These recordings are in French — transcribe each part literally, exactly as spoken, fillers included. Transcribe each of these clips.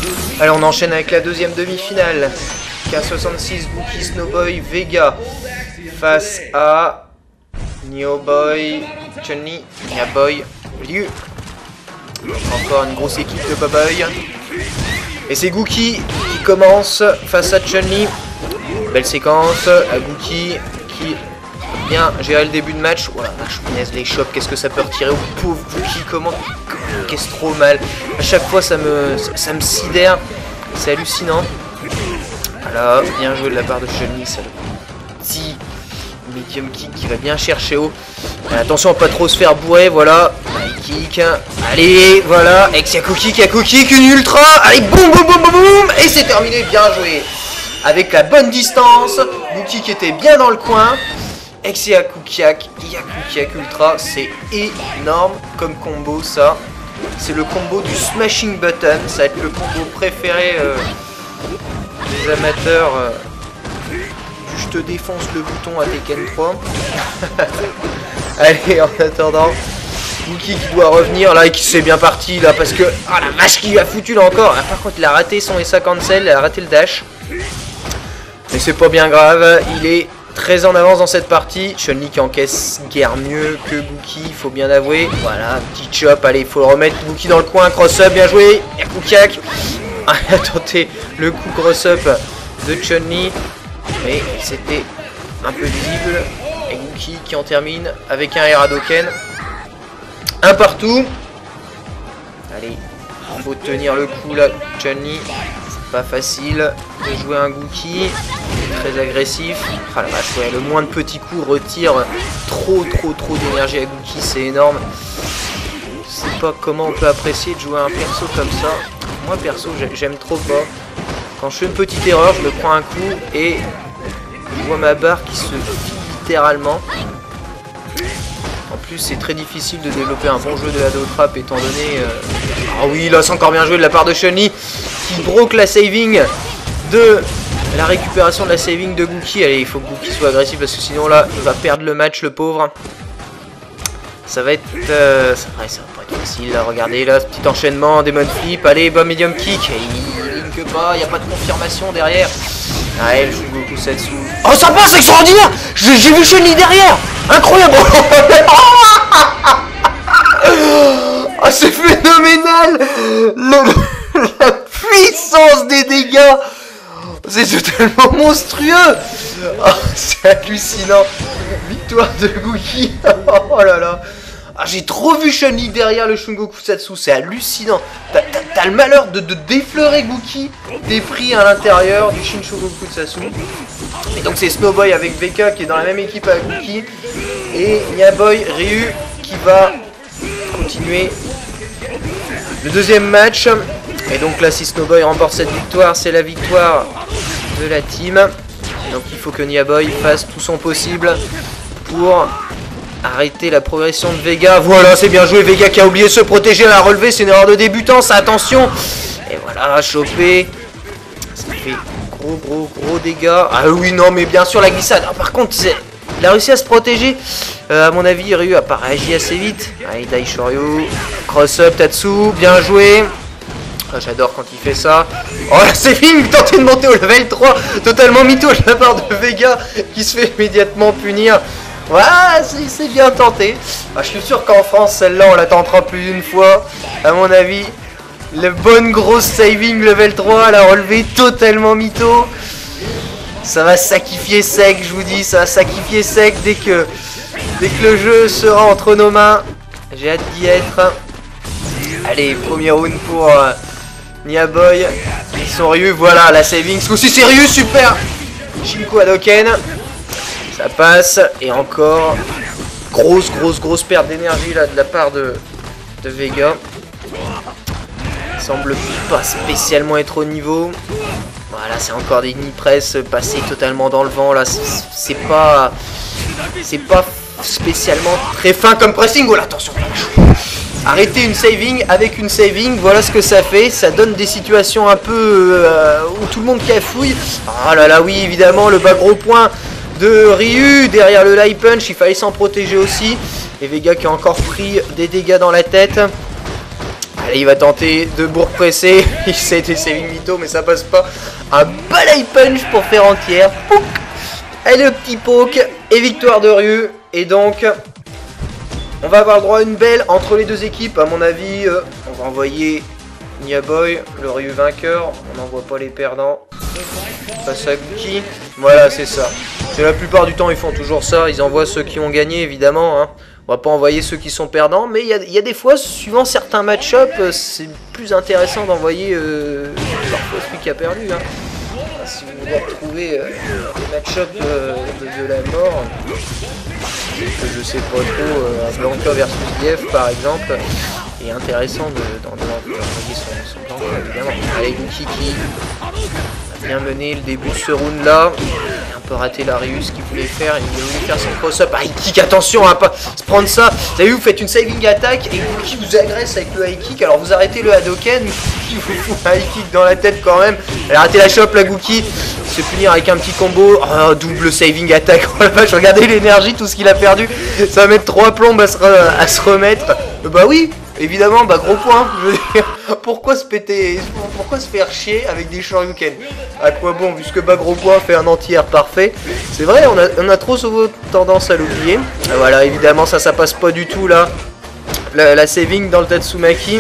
Allez, on enchaîne avec la deuxième demi-finale. K soixante-six, Gookie, Snowboy, Vega face à Neoboy, Chun-Li, Niaboy, Liu. Encore une grosse équipe de Boboy. Et c'est Gookie qui commence face à Chun-Li. Belle séquence à Gookie qui bien gérer le début de match. Oh la vache, punaise, les chops, qu'est-ce que ça peut retirer au pauvre Gookie, comment qu'est-ce trop mal. À chaque fois ça me ça, ça me sidère. C'est hallucinant. Voilà, bien joué de la part de Chun-Li, ça le petit medium kick qui va bien chercher haut. Mais attention à pas trop se faire bourrer, voilà. High kick. Allez, voilà. Exiaku kick, Yaku kick, une ultra. Allez, boum, boum, boum, boum, boum. Et c'est terminé, bien joué. Avec la bonne distance. Gookie qui était bien dans le coin. Exiaku kick, Yaku kick ultra. C'est énorme comme combo, ça. C'est le combo du smashing button. Ça va être le combo préféré euh, des amateurs. Euh, Je te défonce le bouton à Tekken trois. Allez, en attendant, Gookie qui doit revenir là et qui s'est bien parti là parce que... Ah oh, la vache qui lui a foutu là encore. Ah, par contre il a raté son S A cancel, il a raté le dash. Mais c'est pas bien grave, il est très en avance dans cette partie. Chun-Li qui encaisse guère mieux que Gookie, il faut bien avouer. Voilà, petit chop, allez, il faut le remettre. Gookie dans le coin, cross-up, bien joué. Yaku kick. Ah, attendez, le coup cross-up de Chun-Li. Mais c'était un peu visible. Et Gookie qui en termine avec un Haradoken. Un partout. Allez, il faut tenir le coup là, Chun-Li. C'est pas facile de jouer un Gookie. Très agressif. Ah la vache, ouais, le moins de petits coups retire trop trop trop d'énergie à Gookie, c'est énorme. Je sais pas comment on peut apprécier de jouer un perso comme ça. Moi perso, j'aime trop pas. Quand je fais une petite erreur, je me prends un coup et je vois ma barre qui se vide littéralement. En plus, c'est très difficile de développer un bon jeu de Hado Trap étant donné... Euh... Ah oui, là, c'est encore bien joué de la part de Chun-Li qui broke la saving de... La récupération de la saving de Gookie. Allez, il faut que Gookie soit agressif parce que sinon, là, il va perdre le match, le pauvre. Ça va être... Euh... Ça, ouais, ça va pas être facile, là. Regardez, là, ce petit enchaînement, Demon Flip. Allez, bon medium kick. Et il link pas, il n'y a pas de confirmation derrière. Ouais, le Shungoku Setsu. Oh, ça passe, extraordinaire. J'ai vu Chun-Li derrière. Incroyable. Oh, c'est phénoménal. Le... La puissance des dégâts. C'est totalement monstrueux. Oh, c'est hallucinant. Victoire de Gookie. Oh là là. Ah, j'ai trop vu Chun-Li derrière le Shungoku Setsu, c'est hallucinant. T'as le malheur de, de défleurer Gookie, t'es pris à l'intérieur du Shin Shungoku Setsu. Et donc c'est Snowboy avec Vega qui est dans la même équipe avec Gookie. Et Niaboy, Ryu qui va continuer le deuxième match. Et donc là si Snowboy remporte cette victoire, c'est la victoire de la team. Et donc il faut que Niaboy fasse tout son possible pour... arrêter la progression de Vega. Voilà, c'est bien joué. Vega qui a oublié de se protéger à la relevée. C'est une erreur de débutant, ça, attention. Et voilà, chopé. Ça fait gros, gros, gros dégâts. Ah oui, non, mais bien sûr, la glissade. Ah, par contre, il a réussi à se protéger. Euh, à mon avis, Ryu a pas réagi assez vite. Allez, Daishoryu. Cross-up, Tatsu. Bien joué. Ah, j'adore quand il fait ça. Oh, là, c'est fini. Il tentait de monter au level trois. Totalement mytho de la part de Vega qui se fait immédiatement punir. Ouais, c'est bien tenté. Ah, je suis sûr qu'en France, celle-là, on la tentera plus d'une fois. À mon avis, la bonne grosse saving level trois, la relevée totalement mytho. Ça va sacrifier sec, je vous dis. Ça va sacrifier sec dès que, dès que le jeu sera entre nos mains. J'ai hâte d'y être. Allez, premier round pour euh, Niaboy. Ils sont Ryu, voilà, la saving. Ce coup-ci, c'est Ryu, super. Shinko Hadoken. Ça passe, et encore grosse grosse grosse perte d'énergie là de la part de, de Vega. Il semble pas spécialement être au niveau. Voilà, c'est encore des knee press passés totalement dans le vent là. C'est pas c'est pas spécialement très fin comme pressing. Oh là, attention. Arrêter une saving avec une saving, voilà ce que ça fait. Ça donne des situations un peu euh, où tout le monde cafouille. Ah là là, oui, évidemment, le bas gros point de Ryu derrière le light punch, il fallait s'en protéger aussi. Et Vega qui a encore pris des dégâts dans la tête. Allez, il va tenter de bourg-presser. Il essaie de saving mytho, mais ça passe pas. Un balai punch pour faire entière. Pouc. Allez, le petit poke. Et victoire de Ryu. Et donc, on va avoir le droit à une belle entre les deux équipes. À mon avis, euh, on va envoyer Nia Boy, le Ryu vainqueur. On n'envoie pas les perdants. Face à Guki. Voilà, c'est ça. C'est la plupart du temps, ils font toujours ça. Ils envoient ceux qui ont gagné, évidemment. Hein. On va pas envoyer ceux qui sont perdants, mais il y, y a des fois, suivant certains match-up, c'est plus intéressant d'envoyer euh, parfois celui qui a perdu. Hein. Si vous voulez retrouver euh, des match-up euh, de, de la mort, que je sais pas trop, euh, Blanca versus D F par exemple, est intéressant d'envoyer son, son Blanca, évidemment. Allez, Guki qui a bien mené le début de ce round là. Un peu raté l'Arius qu'il voulait faire, il voulait faire son cross-up. Ah, high kick, attention à pas se prendre ça. Vous avez vu, vous faites une saving attack et Guki vous agresse avec le high kick. Alors vous arrêtez le Hadoken, Guki vous fout un high kick dans la tête quand même. Elle a raté la chope, la Guki. Se punir avec un petit combo. Oh, double saving attack. Oh la vache, regardez l'énergie, tout ce qu'il a perdu. Ça va mettre trois plombes à se, à se remettre. Euh, bah oui. Évidemment, bah gros point, je veux dire, pourquoi se péter, pourquoi se faire chier avec des shoryuken? À quoi bon, puisque bah gros point fait un anti-air parfait. C'est vrai, on a, on a trop souvent tendance à l'oublier. Voilà, évidemment, ça, ça passe pas du tout là. La, la saving dans le Tatsumaki.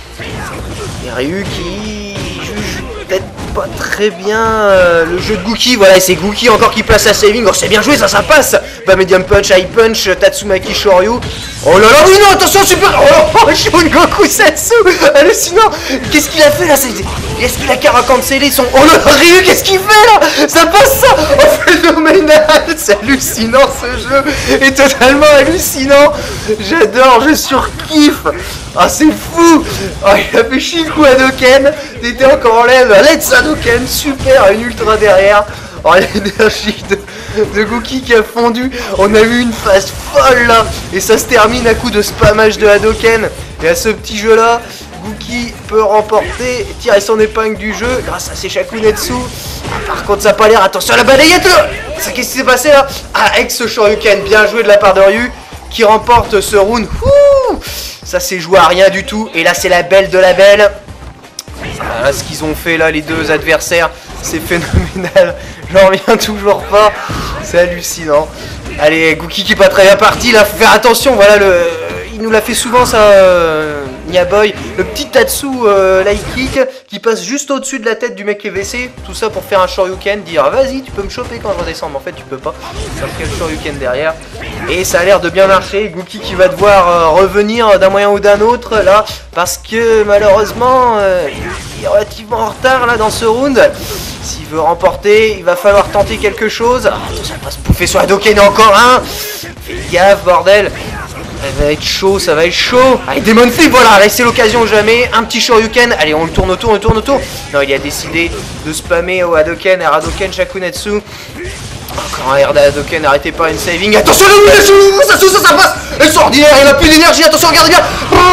Et Ryu qui juge peut-être pas très bien euh, le jeu de Guki. Voilà, c'est Guki encore qui place la saving. Oh, c'est bien joué, ça, ça passe. Bah, medium punch, high punch, Tatsumaki Shoryu. Oh là là, oui, non, attention, super. Oh, oh Shun Goku Setsu. Hallucinant. Qu'est-ce qu'il a fait là? Est-ce qu'il a cara cancellé son. Oh là là, Ryu, qu'est-ce qu'il fait là? Ça passe ça. Oh, phénoménal. C'est hallucinant, ce jeu est totalement hallucinant. J'adore, je surkiffe. Ah, c'est fou. Oh, il a fait Shinku Hadoken. T'étais encore en lève. Let's Hadoken, super, une ultra derrière. Oh, l'énergie de, de Guki qui a fondu. On a vu une phase folle là. Et ça se termine à coup de spammage de Hadoken. Et à ce petit jeu là, Guki peut remporter, tirer son épingle du jeu grâce à ses Shakunetsu. Ah, par contre, ça n'a pas l'air. Attention à la balayette là. Qu'est-ce qui s'est passé là? Ah, avec ce Shoryuken, bien joué de la part de Ryu qui remporte ce round. Ouh, ça s'est joué à rien du tout. Et là, c'est la belle de la belle. Ah, ce qu'ils ont fait là, les deux adversaires, c'est phénoménal. J'en reviens toujours pas. C'est hallucinant. Allez, Guki qui est pas très bien parti. Là, faut faire attention. Voilà, le... il nous l'a fait souvent ça, euh... Nia Boy. Le petit Tatsu euh, light kick qui passe juste au-dessus de la tête du mec qui est V C. Tout ça pour faire un Shoryuken. Dire vas-y, tu peux me choper quand je redescends. Mais en fait, tu peux pas. Ça fait le Shoryuken derrière. Et ça a l'air de bien marcher. Guki qui va devoir euh, revenir d'un moyen ou d'un autre là. Parce que malheureusement, euh, il est relativement en retard là dans ce round. S'il veut remporter, il va falloir tenter quelque chose. Ah, ça va se bouffer sur Hadoken encore un. Fais gaffe, bordel. Ça va être chaud, ça va être chaud. Allez, Demon Flip, voilà, là c'est l'occasion jamais. Un petit Shoryuken. Allez, on le tourne autour, on le tourne autour. Non, il a décidé de spammer au Hadoken, à Hadoken Shakunetsu. Encore un R d'Hadoken, arrêtez pas une saving. Attention, ça ça, ça, ça passe. Extraordinaire, il a plus d'énergie. Attention, regardez bien.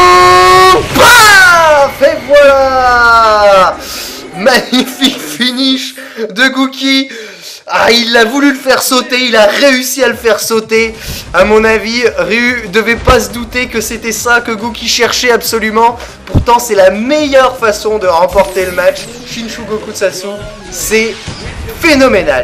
Paf, et voilà. Magnifique finish de Guki. Ah, il a voulu le faire sauter, il a réussi à le faire sauter. À mon avis, Ryu devait pas se douter que c'était ça que Guki cherchait absolument. Pourtant, c'est la meilleure façon de remporter le match. Shinshu Goku Satsu, c'est phénoménal.